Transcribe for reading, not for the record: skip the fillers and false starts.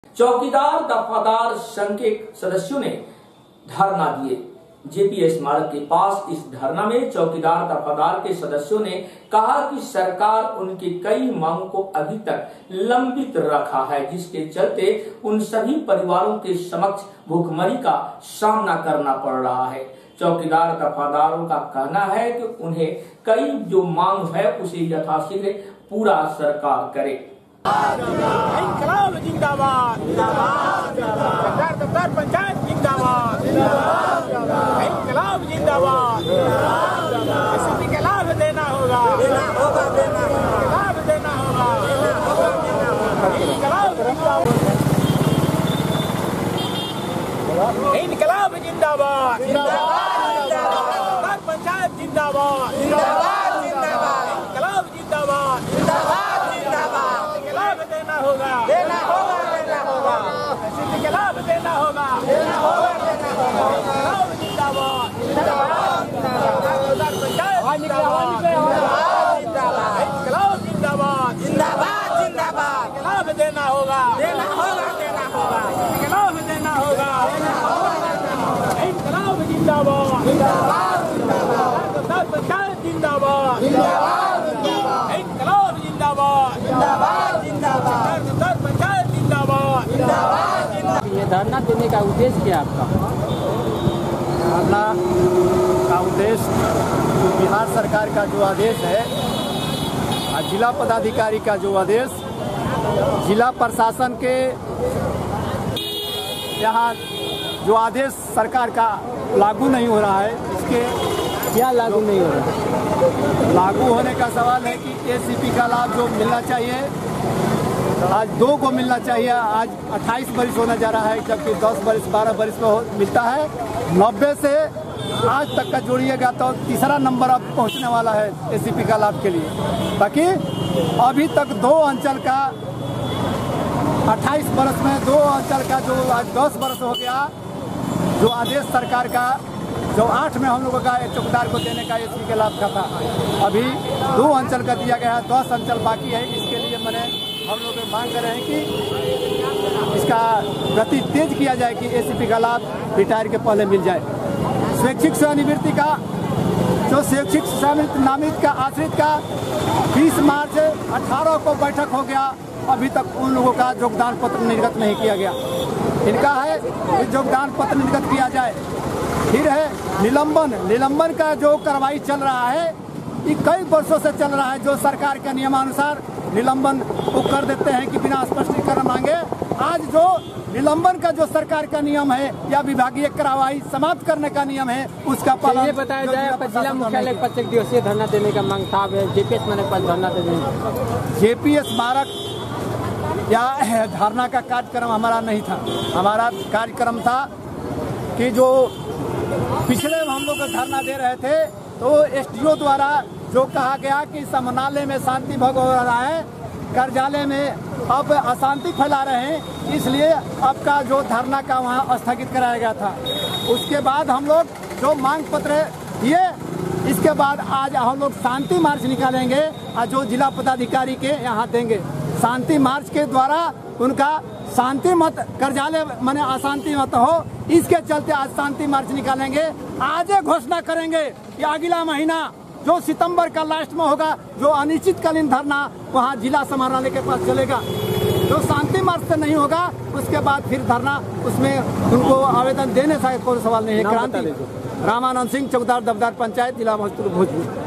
चौकीदार दफादार संघ के सदस्यों ने धरना दिए। जेपी स्मारक के पास इस धरना में चौकीदार दफादार के सदस्यों ने कहा कि सरकार उनकी कई मांगों को अभी तक लंबित रखा है, जिसके चलते उन सभी परिवारों के समक्ष भूखमरी का सामना करना पड़ रहा है। चौकीदार दफादारों का कहना है कि उन्हें कई जो मांग है उसे यथाशीघ्र पूरा सरकार करे। इंकलाब जिंदाबाद, सरकार दफ्तर पंचायत जिंदाबाद, इंकलाब जिंदाबाद, एसपी के लाभ देना होगा, लाभ देना होगा, इंकलाब जिंदाबाद, सरकार पंचायत जिंदाबाद, इंकलाब जिंदाबाद, देना होगा, देना होगा, देना होगा, एसपी के लाभ देना होगा, देना होगा, देना होगा, जिंदाबाद, जिंदाबाद, जिंदाबाद, पंचायत जिंदाबाद, जिंदाबाद, जिंदाबाद, जिंदाबाद, लाभ देना होगा, देना होगा, देना होगा, लाभ देना होगा, देना होगा, इंकलाब जिंदाबाद, जिंदाबाद, जिंदाबाद, पंचायत जिंदाबाद, जिंदाबाद, इंकलाब जिंदाबाद, जिंदाबाद, जिंदाबाद, पंचायत जिंदाबाद, जिंदाबाद। ये धरना देने का उद्देश्य क्या आपका? धरना का उद्देश्य बिहार सरकार का जो आदेश है, जिला पदाधिकारी का जो आदेश जिला प्रशासन के यहाँ जो आदेश सरकार का लागू नहीं हो रहा है, इसके क्या लागू नहीं हो रहा? लागू होने का सवाल है कि एसीपी का लाभ जो मिलना चाहिए आज 2 को मिलना चाहिए, आज 28 बरिस होने जा रहा है, जबकि 10 बरिस 12 बरिस में मिलता है। 90 से आज तक का जोड़िएगा तो तीसरा नंबर अब पहुंचने वाला है एसीपी का लाभ के लिए। बाकी अभी तक 2 अंचल का 28 बरस में 2 अंचल का जो आज 10 बरस हो गया, जो आदेश सरकार का जो 8 में हम लोगों का चौकीदार को देने का एसपी के लाभ का था, अभी 2 अंचल का दिया गया है, 10 अंचल बाकी है। इसके लिए मैंने हम लोग मांग कर रहे हैं कि इसका गति तेज किया जाए कि एसीपी का लाभ रिटायर के पहले मिल जाए। स्वैच्छिक सेवानिवृत्ति का जो स्वैच्छिक नामित का आश्रित का 20 मार्च 18 को बैठक हो गया, अभी तक उन लोगों का योगदान पत्र निर्गत नहीं किया गया। इनका है कि योगदान पत्र निर्गत किया जाए। फिर है निलंबन का जो कार्रवाई चल रहा है, ये कई वर्षों से चल रहा है, जो सरकार के नियमानुसार निलंबन को कर देते हैं कि बिना स्पष्टीकरण मांगे। आज जो निलंबन का जो सरकार का नियम है या विभागीय कार्रवाई समाप्त करने का नियम है, उसका पालन ये बताया जाए। आपका जिला मुख्यालय पर 1 दिवसीय धरना देने का मांग था, जेपी स्मारक पर धरना देने। जेपी स्मारक या धरना का कार्यक्रम हमारा नहीं था। हमारा कार्यक्रम था कि जो पिछले हम लोग धरना दे रहे थे, तो एसडीओ द्वारा जो कहा गया कि समनालय में शांति भंग हो रहा है, कार्यालय में अब अशांति फैला रहे हैं, इसलिए आपका जो धरना का वहाँ स्थगित कराया गया था। उसके बाद हम लोग जो मांग पत्र दिए, इसके बाद आज हम लोग शांति मार्च निकालेंगे और जो जिला पदाधिकारी के यहाँ देंगे। शांति मार्च के द्वारा उनका शांति मत कार्यालय माने अशांति मत हो, इसके चलते आज शांति मार्च निकालेंगे। आज घोषणा करेंगे कि अगला महीना जो सितंबर का लास्ट में होगा, जो अनिश्चितकालीन धरना वहाँ जिला समाहरणालय के पास चलेगा। जो शांति मार्च से नहीं होगा, उसके बाद फिर धरना, उसमें उनको आवेदन देने से कोई सवाल नहीं है। क्रांति रामानंद सिंह, चौकीदार दफ्तर पंचायत, जिला भोजपुर।